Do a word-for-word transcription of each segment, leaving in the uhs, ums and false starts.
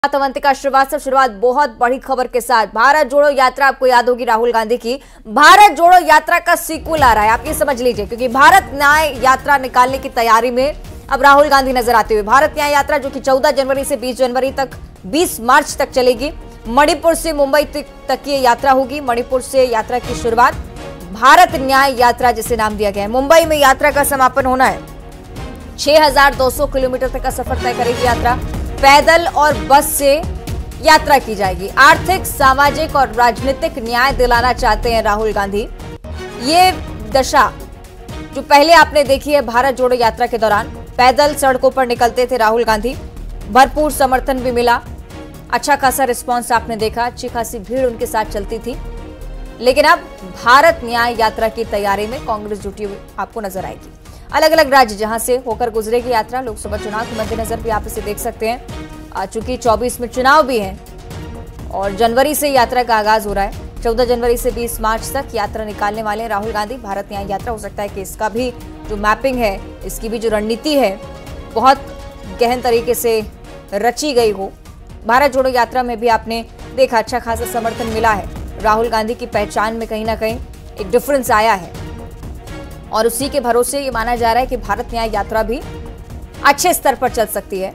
अवंतिका श्रीवास्तव शुरुआत बहुत बड़ी खबर के साथ। भारत जोड़ो यात्रा, आपको याद होगी राहुल गांधी की भारत जोड़ो यात्रा का सीक्वल आ रहा है, आप ये समझ लीजिए, क्योंकि भारत न्याय यात्रा निकालने की तैयारी में अब राहुल गांधी नजर आते हुए। भारत न्याय यात्रा जो कि चौदह जनवरी से बीस जनवरी तक बीस मार्च तक चलेगी। मणिपुर से मुंबई तक ये यात्रा होगी। मणिपुर से यात्रा की शुरुआत भारत न्याय यात्रा जिसे नाम दिया गया है। मुंबई में यात्रा का समापन होना है। छह हजार दो सौ किलोमीटर तक का सफर तय करेगी यात्रा। पैदल और बस से यात्रा की जाएगी। आर्थिक, सामाजिक और राजनीतिक न्याय दिलाना चाहते हैं राहुल गांधी। ये दशा जो पहले आपने देखी है भारत जोड़ो यात्रा के दौरान, पैदल सड़कों पर निकलते थे राहुल गांधी, भरपूर समर्थन भी मिला, अच्छा खासा रिस्पांस आपने देखा, अच्छी खासी भीड़ उनके साथ चलती थी। लेकिन अब भारत न्याय यात्रा की तैयारी में कांग्रेस जुटी हुई आपको नजर आएगी। अलग अलग राज्य जहां से होकर गुजरेगी यात्रा। लोकसभा चुनाव के मद्देनजर भी आप इसे देख सकते हैं, चूंकि चौबीस में चुनाव भी है और जनवरी से यात्रा का आगाज हो रहा है। चौदह जनवरी से बीस मार्च तक यात्रा निकालने वाले राहुल गांधी। भारत न्याय यात्रा, हो सकता है कि इसका भी जो मैपिंग है, इसकी भी जो रणनीति है, बहुत गहन तरीके से रची गई हो। भारत जोड़ो यात्रा में भी आपने देखा अच्छा खासा समर्थन मिला है। राहुल गांधी की पहचान में कहीं ना कहीं एक डिफरेंस आया है और उसी के भरोसे ये माना जा रहा है कि भारत न्याय यात्रा भी अच्छे स्तर पर चल सकती है।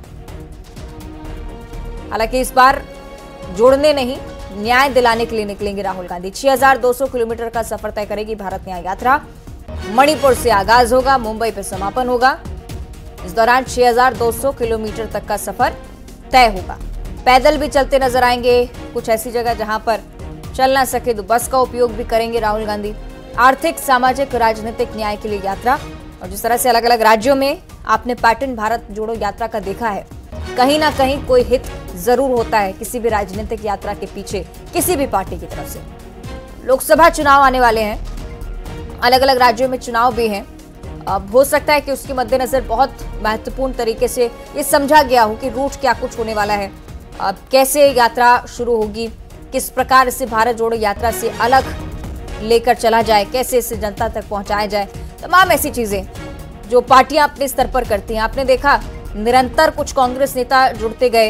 हालांकि इस बार जोड़ने नहीं, न्याय दिलाने के लिए निकलेंगे राहुल गांधी। छह हजार दो सौ किलोमीटर का सफर तय करेगी भारत न्याय यात्रा। मणिपुर से आगाज होगा, मुंबई पे समापन होगा। इस दौरान छह हजार दो सौ किलोमीटर तक का सफर तय होगा। पैदल भी चलते नजर आएंगे। कुछ ऐसी जगह जहां पर चल ना सके तो बस का उपयोग भी करेंगे राहुल गांधी। आर्थिक, सामाजिक, राजनीतिक न्याय के लिए यात्रा। और जिस तरह से अलग अलग राज्यों में आपने पैटर्न भारत जोड़ो यात्रा का देखा है, कहीं ना कहीं कोई हित जरूर होता है किसी भी राजनीतिक यात्रा के पीछे, किसी भी पार्टी की तरफ से। लोकसभा चुनाव आने वाले हैं, अलग अलग राज्यों में चुनाव भी हैं। अब हो सकता है कि उसके मद्देनजर बहुत महत्वपूर्ण तरीके से ये समझा गया हो कि रूट क्या कुछ होने वाला है, अब कैसे यात्रा शुरू होगी, किस प्रकार से भारत जोड़ो यात्रा से अलग लेकर चला जाए, कैसे इसे जनता तक पहुंचाया जाए। तमाम ऐसी चीजें जो पार्टियां अपने स्तर पर करती हैं। आपने देखा निरंतर कुछ कांग्रेस नेता जुड़ते गए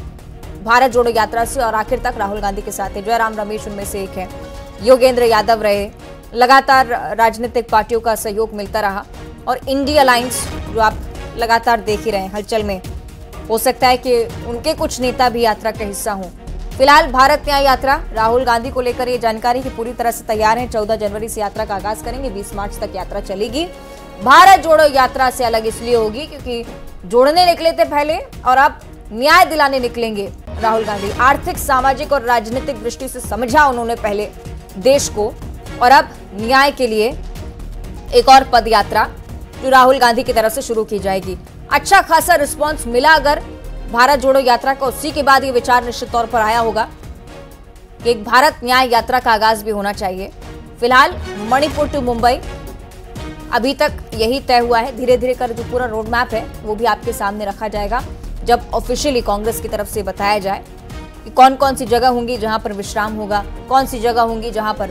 भारत जोड़ो यात्रा से और आखिर तक राहुल गांधी के साथ है। जयराम रमेश उनमें से एक है, योगेंद्र यादव रहे। लगातार राजनीतिक पार्टियों का सहयोग मिलता रहा और इंडिया अलायंस जो आप लगातार देख ही रहे हैं हलचल में, हो सकता है कि उनके कुछ नेता भी यात्रा का हिस्सा हों। फिलहाल भारत न्याय यात्रा राहुल गांधी को लेकर ये जानकारी की पूरी तरह से तैयार है। चौदह जनवरी से यात्रा का आगाज करेंगे, बीस मार्च तक यात्रा चलेगी। भारत जोड़ो यात्रा से अलग इसलिए होगी क्योंकि जोड़ने निकले थे पहले और अब न्याय दिलाने निकलेंगे राहुल गांधी। आर्थिक, सामाजिक और राजनीतिक दृष्टि से समझा उन्होंने पहले देश को और अब न्याय के लिए एक और पद यात्रा जो राहुल गांधी की तरफ से शुरू की जाएगी। अच्छा खासा रिस्पॉन्स मिला अगर भारत जोड़ो यात्रा का, उसी के बाद ये विचार निश्चित तौर पर आया होगा कि एक भारत न्याय यात्रा का आगाज भी होना चाहिए। फिलहाल मणिपुर टू मुंबई अभी तक यही तय हुआ है। धीरे धीरे कर जो पूरा रोड मैप है वो भी आपके सामने रखा जाएगा जब ऑफिशियली कांग्रेस की तरफ से बताया जाए कि कौन कौन सी जगह होंगी जहां पर विश्राम होगा, कौन सी जगह होंगी जहां पर